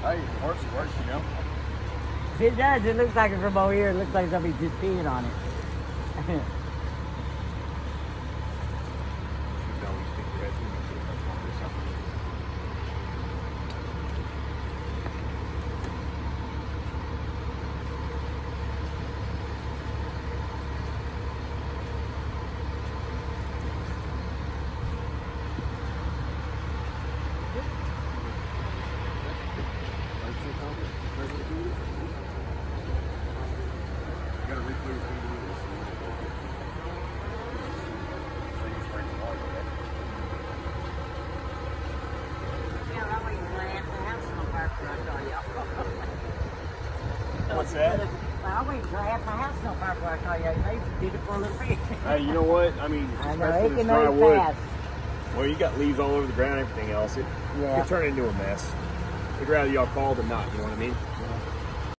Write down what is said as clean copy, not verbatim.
Hey, worse, you know. It does. It looks like it from over here. It looks like somebody's just peeing on it. What's that? I wait until half my house on fire before I call you. They did it for a little bit. Hey, you know what? I mean, I know, especially it this can dry move wood. fast. Well, you got leaves all over the ground and everything else. It Yeah. could turn into a mess. I'd rather y'all call than not, you know what I mean? Yeah.